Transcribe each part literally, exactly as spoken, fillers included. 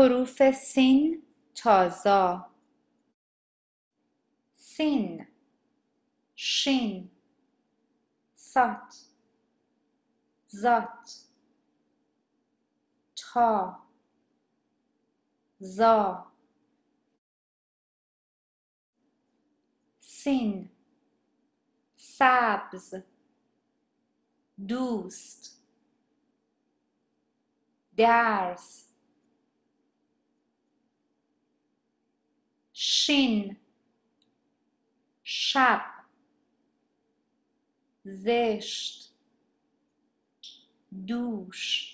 حروف سین تا ضا. سین، شین، صاد، ذات، تا، ضا. سین، سبز، دوست، درس. شین، شب، زشت، دوش.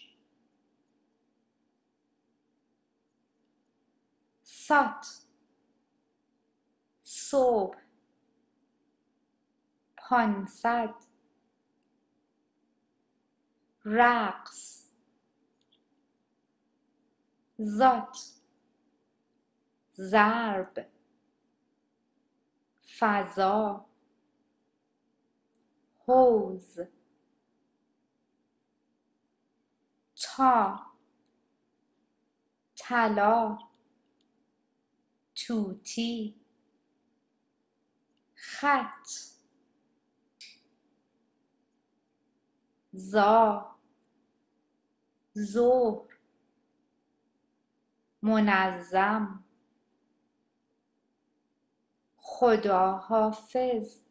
صاد، صبح، پانصد، رقص. ذات، ضرب، فضا، حوض. تا، طلا، طوطی. خط، ضا، ظهر، منظم. خداحافظ.